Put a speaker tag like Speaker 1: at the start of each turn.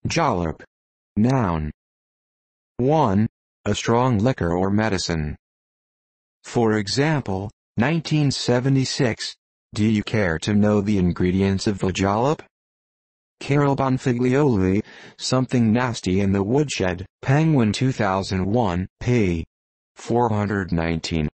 Speaker 1: Jalap. Noun. 1. A strong liquor or medicine. For example, 1976. Do you care to know the ingredients of a jalap? Carol Bonfiglioli, Something Nasty in the Woodshed, Penguin 2001, p. 419.